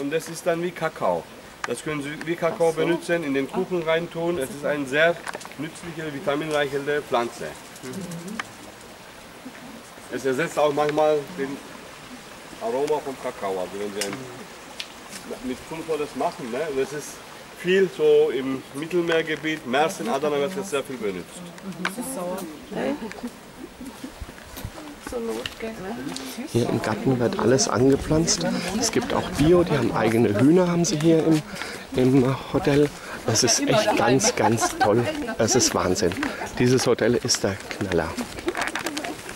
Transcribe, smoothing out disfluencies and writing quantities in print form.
und das ist dann wie Kakao. Das können Sie wie Kakao benutzen, in den Kuchen reintun. Es ist eine sehr nützliche, vitaminreiche Pflanze. Es ersetzt auch manchmal den Aroma vom Kakao. Also wenn Sie mit Pulver das machen, ne? Das ist viel so im Mittelmeergebiet, Mersin, Adana wird das sehr viel benutzt. Hier im Garten wird alles angepflanzt. Es gibt auch Bio, die haben eigene Hühner, haben sie hier im Hotel. Das ist echt ganz, ganz toll. Das ist Wahnsinn. Dieses Hotel ist der Knaller.